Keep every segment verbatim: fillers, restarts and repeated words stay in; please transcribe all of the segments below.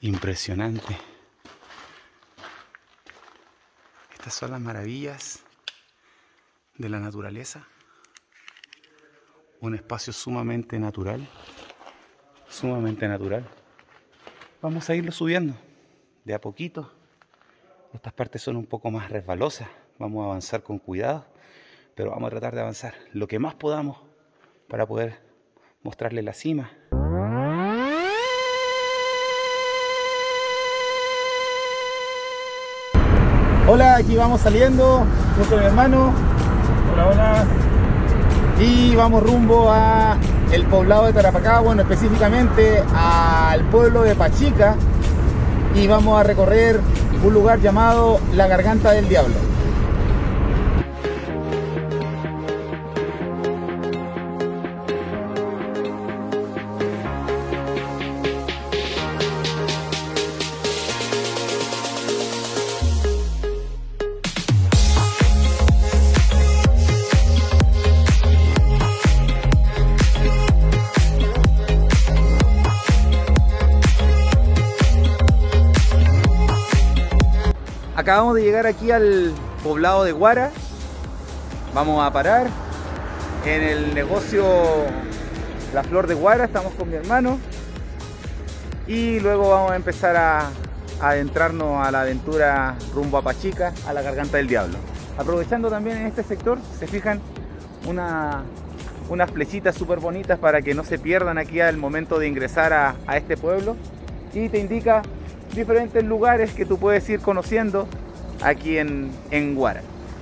Impresionante. Estas son las maravillas de la naturaleza. Un espacio sumamente natural. Sumamente natural. Vamos a irlo subiendo de a poquito. Estas partes son un poco más resbalosas. Vamos a avanzar con cuidado, pero vamos a tratar de avanzar lo que más podamos para poder mostrarle la cima. Hola, aquí vamos saliendo junto a mi hermano. Hola, hola. Y vamos rumbo a el poblado de Tarapacá, bueno, específicamente al pueblo de Pachica, y vamos a recorrer un lugar llamado La Garganta del Diablo. Acabamos de llegar aquí al poblado de Guara. Vamos a parar en el negocio La Flor de Guara. Estamos con mi hermano. Y luego vamos a empezar a, a adentrarnos a la aventura rumbo a Pachica, a la Garganta del Diablo. Aprovechando también en este sector, se fijan una, unas flechitas súper bonitas para que no se pierdan aquí al momento de ingresar a, a este pueblo. Y te indica diferentes lugares que tú puedes ir conociendo aquí en, en Guara.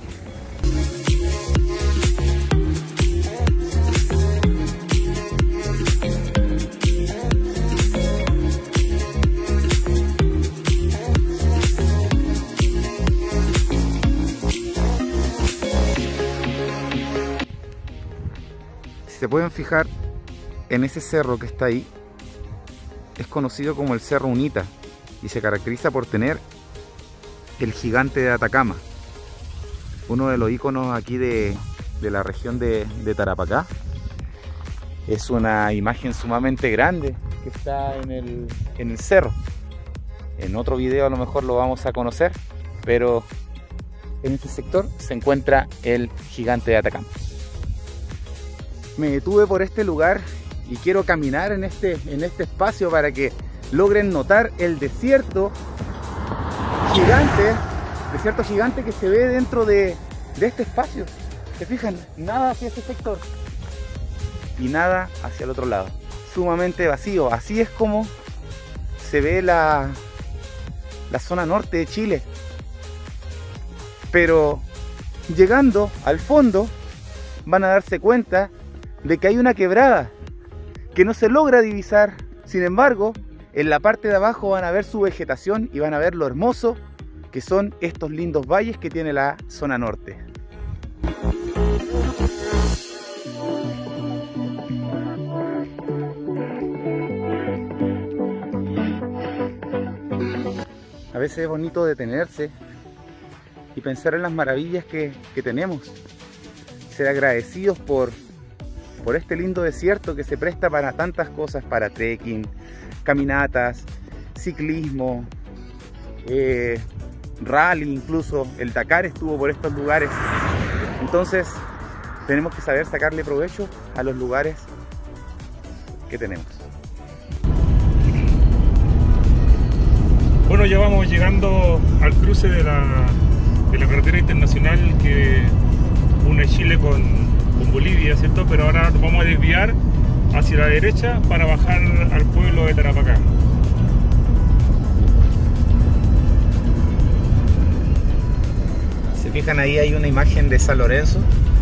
Si se pueden fijar en ese cerro que está ahí, es conocido como el Cerro Unita y se caracteriza por tener el gigante de Atacama, uno de los iconos aquí de, de la región de, de Tarapacá. Es una imagen sumamente grande que está en el, en el cerro. En otro video a lo mejor lo vamos a conocer, pero en este sector se encuentra el gigante de Atacama. Me detuve por este lugar y quiero caminar en este, en este espacio para que logren notar el desierto gigante, desierto gigante que se ve dentro de, de este espacio. ¿Se fijan? Nada hacia este sector y nada hacia el otro lado. Sumamente vacío. Así es como se ve la, la zona norte de Chile. Pero llegando al fondo van a darse cuenta de que hay una quebrada que no se logra divisar. Sin embargo, en la parte de abajo van a ver su vegetación y van a ver lo hermoso que son estos lindos valles que tiene la zona norte. A veces es bonito detenerse y pensar en las maravillas que, que tenemos. Ser agradecidos por, por este lindo desierto que se presta para tantas cosas, para trekking, caminatas, ciclismo, eh, rally, incluso el Dakar estuvo por estos lugares. Entonces tenemos que saber sacarle provecho a los lugares que tenemos. Bueno, ya vamos llegando al cruce de la, de la carretera internacional que une Chile con, con Bolivia, ¿cierto? Pero ahora nos vamos a desviar hacia la derecha para bajar al pueblo de Tarapacá. ¿Se fijan? Ahí hay una imagen de San Lorenzo.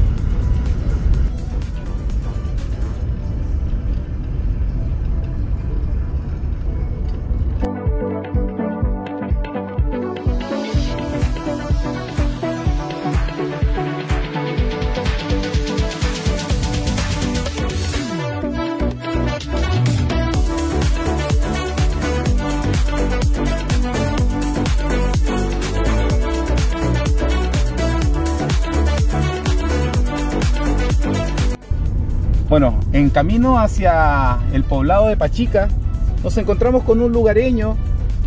Bueno, en camino hacia el poblado de Pachica nos encontramos con un lugareño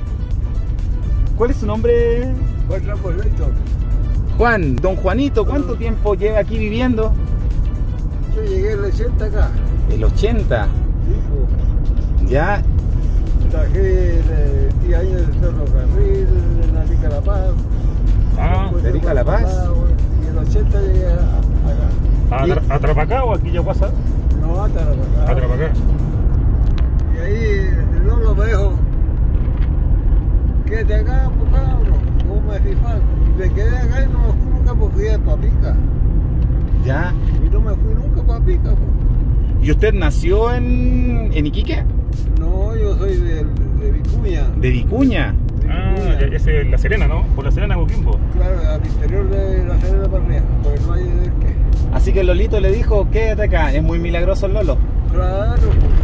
¿Cuál es su nombre? Juan Ramos Layton. Juan, don Juanito, ¿cuánto tiempo lleva aquí viviendo? Yo llegué en el ochenta acá. El ochenta. Hijo. Ya. Trabajé eh, diez años en el ferrocarril, en Arica La Paz. Ah, Después ¿de Arica La Paz? Y en el ochenta llegué a- acá. ¿a, Tra- a Trapacá o aquí ya pasa? No, a Tarapacá. A Trapacá. Y ahí el Lolo me dijo, quédate acá, pues cabrón, ¿cómo me hace falta? Y me quedé acá y no me fui nunca porque fui a Papica. Ya. Y no me fui nunca a Papica, pues. ¿Y usted nació en, en Iquique? No, yo soy de, de Vicuña. De Vicuña. de Ah, Vicuña. ya- ese es La Serena, ¿no? Por La Serena, Coquimbo. Claro, al interior de la Serena para arriba, por el valle del que. Así que Lolito le dijo, quédate acá. Es muy milagroso el Lolo. Claro,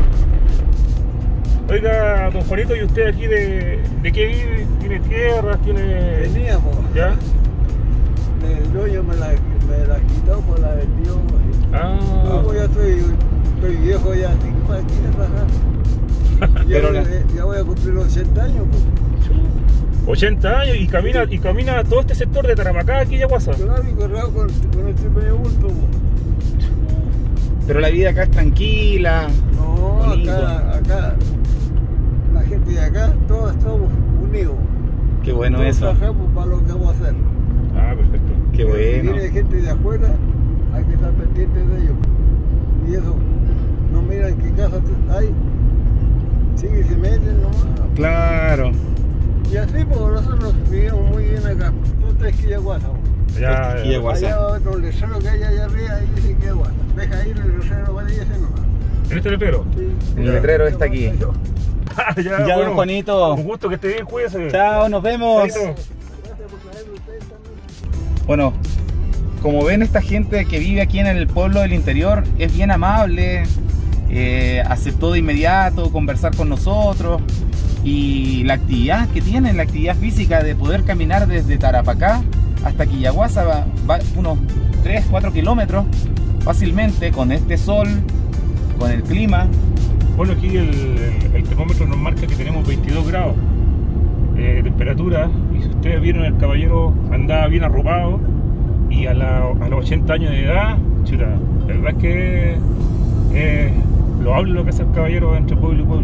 Oiga, don Juanito, ¿y usted aquí de, de qué vive? ¿Tiene tierras? ¿Tiene...? teníamos. ¿Ya? El dueño me la, me la quitó, pues la vendió. Ah, Como ya estoy, estoy viejo ya, así que para quién rajar. Ya, Pero voy- la- ya voy a cumplir los ochenta años, pues. ochenta años y camina, y camina todo este sector de Tarapacá, aquí Yaguasa. Claro, y corrado con, con este medio bulto, pues. Pero la vida acá es tranquila. No, Bonito. acá, acá, la gente de acá, todos estamos unidos. Qué bueno Todos eso. trabajamos para lo que vamos a hacer. Ah, perfecto. Qué Si bueno. viene gente de afuera, hay que estar pendientes de ellos. Y eso, no miran qué casa hay, sí que se meten nomás. Claro. Y así, pues nosotros vivimos muy bien acá. Tú te esquillas guasa. Ya, Aquí Yaguasa. Allá otro letrero que hay allá arriba, ahí dice que es guasa. Deja ahí el letrero, vale, y ese nomás. ¿en este letrero? Sí. El letrero está aquí. Ah, ya, Ya, bueno, don Juanito. Un gusto, que esté bien, cuídese. Chao, nos vemos. Chaito. Gracias por traerme ustedes también. Bueno, como ven, esta gente que vive aquí en el pueblo del interior es bien amable, eh, aceptó de inmediato conversar con nosotros, y la actividad que tienen, la actividad física de poder caminar desde Tarapacá hasta Quillaguasa, va, va unos tres cuatro kilómetros fácilmente, con este sol, con el clima. Bueno, aquí el, el- el termómetro nos marca que tenemos veintidós grados eh, de temperatura, y si ustedes vieron, el caballero andaba bien arropado, y a, la- a los ochenta años de edad, chuta, la verdad es que eh, lo hablo lo que hace el caballero entre pueblo y pueblo.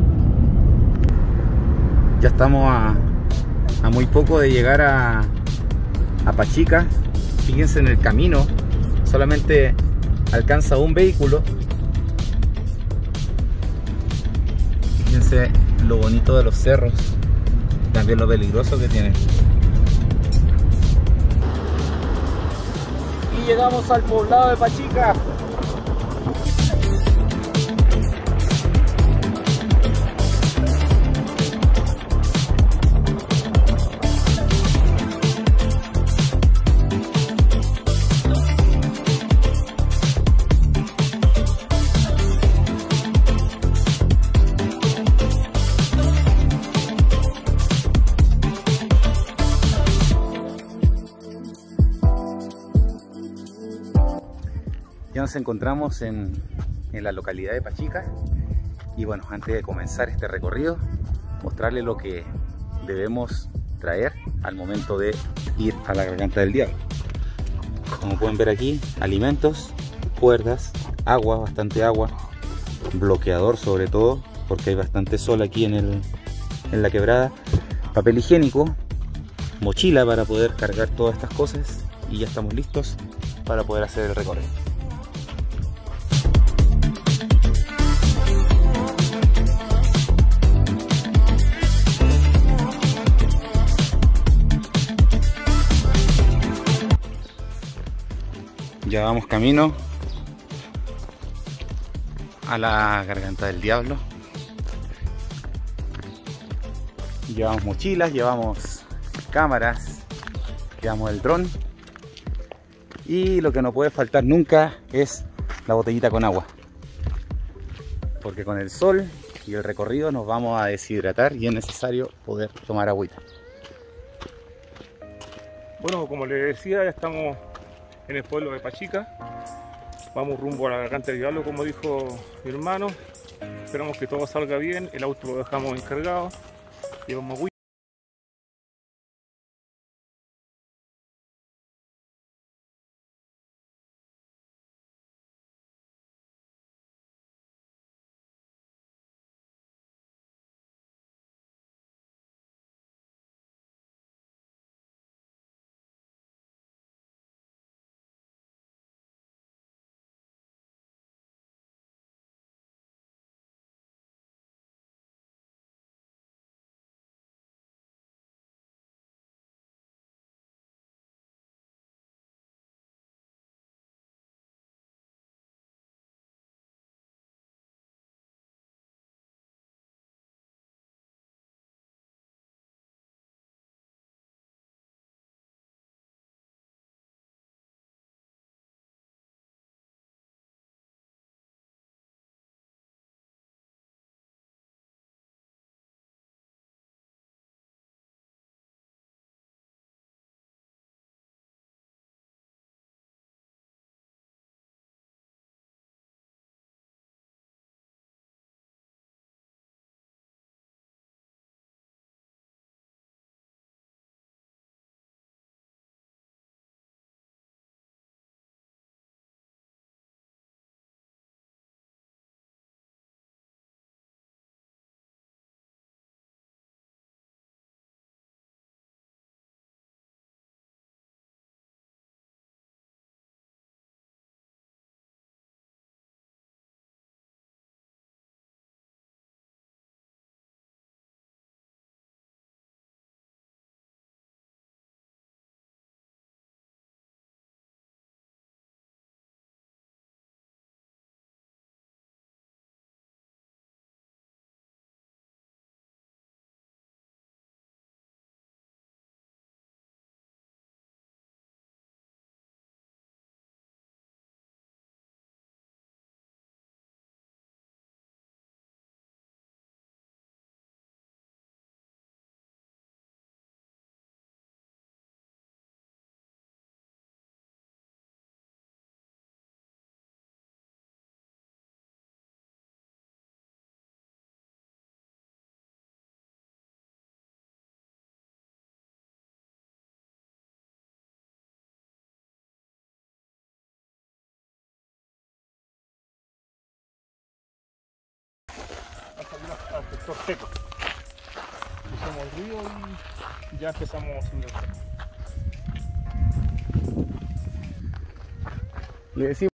Ya estamos a, a muy poco de llegar a, a Pachica. Fíjense en el camino, solamente alcanza un vehículo. Fíjense lo bonito de los cerros, también lo peligroso que tienen. Y llegamos al poblado de Pachica. Ya nos encontramos en, en la localidad de Pachica, y bueno, antes de comenzar este recorrido, mostrarles lo que debemos traer al momento de ir a la Garganta del Diablo. Como pueden ver aquí, alimentos, cuerdas, agua, bastante agua, bloqueador sobre todo, porque hay bastante sol aquí en, el, en la quebrada, papel higiénico, mochila para poder cargar todas estas cosas, y ya estamos listos para poder hacer el recorrido. Ya vamos camino a la Garganta del Diablo. Llevamos mochilas, llevamos cámaras, llevamos el dron, y lo que no puede faltar nunca es la botellita con agua, porque con el sol y el recorrido nos vamos a deshidratar y es necesario poder tomar agüita. Bueno, como les decía, ya estamos en el pueblo de Pachica. Vamos rumbo a la Garganta del Diablo, como dijo mi hermano. Esperamos que todo salga bien. El auto lo dejamos encargado. Llevamos agüita. salir al sector seco. Cruzamos el río y ya empezamos a subir el cerro. Le decimos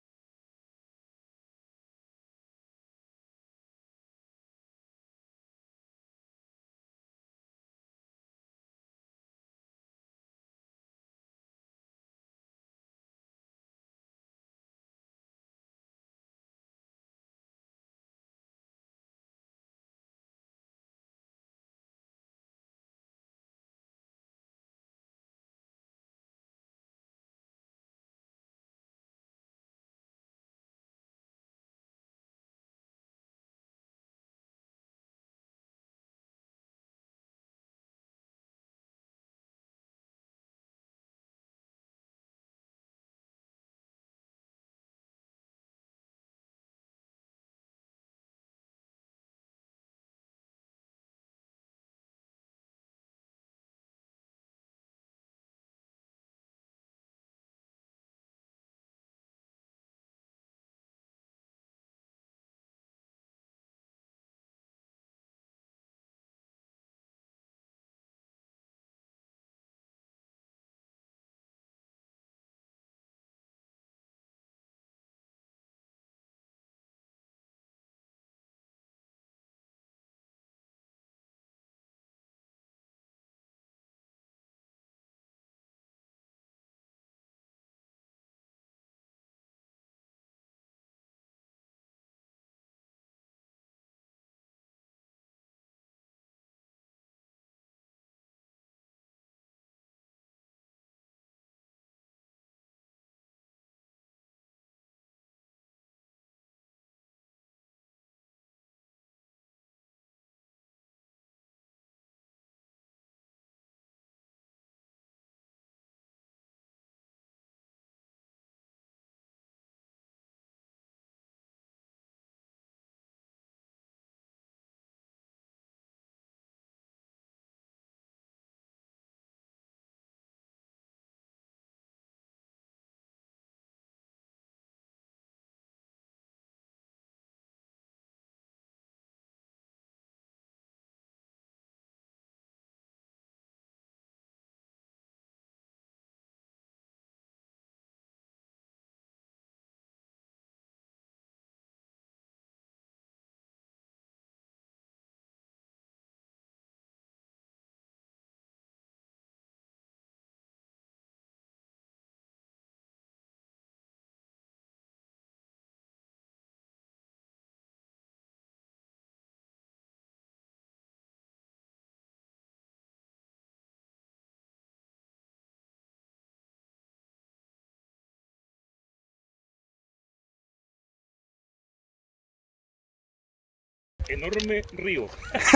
Enorme río.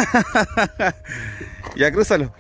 ya crúzalo.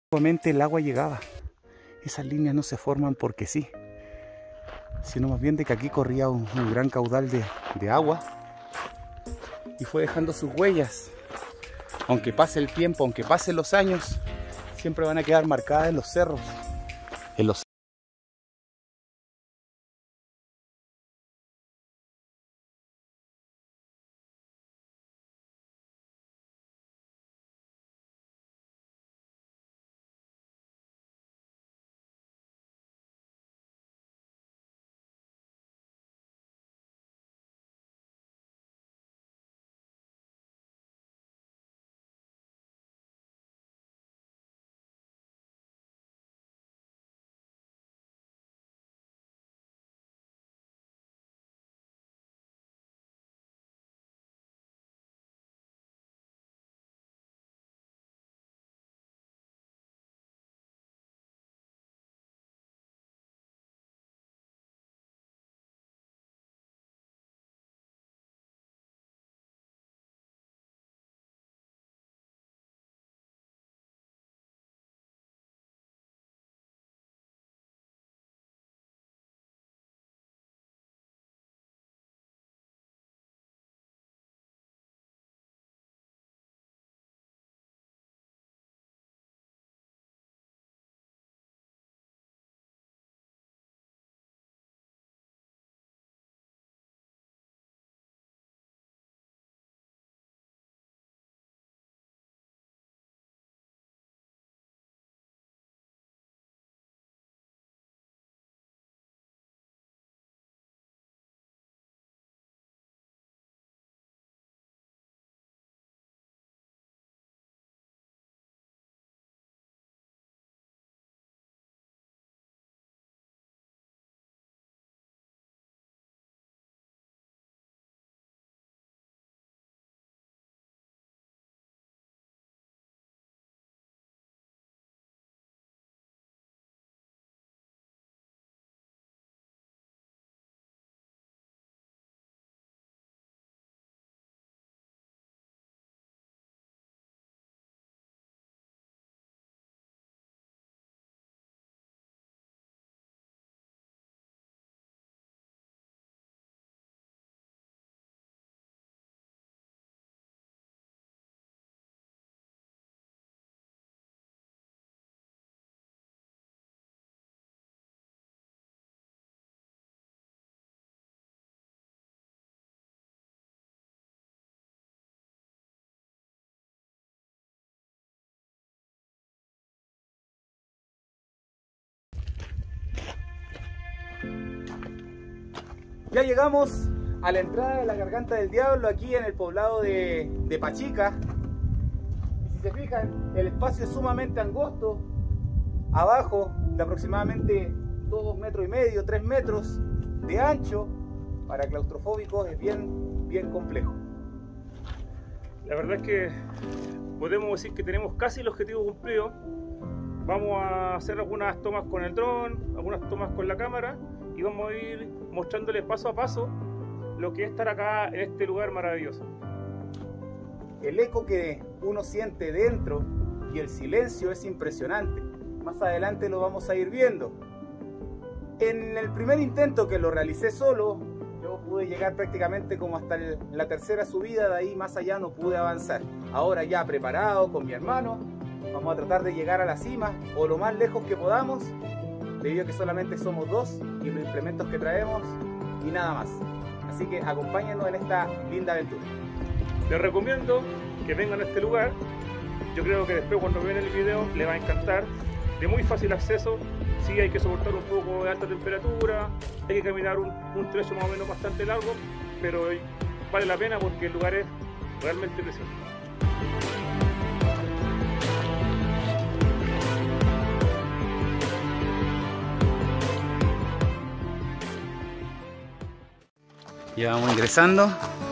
Antiguamente el agua llegaba. Esas líneas no se forman porque sí, sino más bien de que aquí corría un, un gran caudal de, de agua y fue dejando sus huellas. Aunque pase el tiempo, aunque pasen los años, siempre van a quedar marcadas en los cerros, en los ya llegamos a la entrada de la Garganta del Diablo, aquí en el poblado de, de Pachica. Y si se fijan, el espacio es sumamente angosto. Abajo, de aproximadamente dos metros y medio, tres metros de ancho, para claustrofóbicos es bien, bien complejo. La verdad es que podemos decir que tenemos casi el objetivo cumplido. Vamos a hacer algunas tomas con el dron, algunas tomas con la cámara, y vamos a ir mostrándoles paso a paso lo que es estar acá en este lugar maravilloso. El eco que uno siente dentro y el silencio es impresionante. Más adelante lo vamos a ir viendo. En el primer intento, que lo realicé solo, yo pude llegar prácticamente como hasta el, la tercera subida, de ahí más allá no pude avanzar. Ahora ya preparado con mi hermano, vamos a tratar de llegar a la cima o lo más lejos que podamos, debido a que solamente somos dos y los implementos que traemos y nada más. Así que acompáñenos en esta linda aventura. Les recomiendo que vengan a este lugar. Yo creo que después, cuando vean el video, les va a encantar. De muy fácil acceso. Sí, hay que soportar un poco de alta temperatura, hay que caminar un, un trecho más o menos bastante largo, pero vale la pena porque el lugar es realmente precioso. Ya vamos ingresando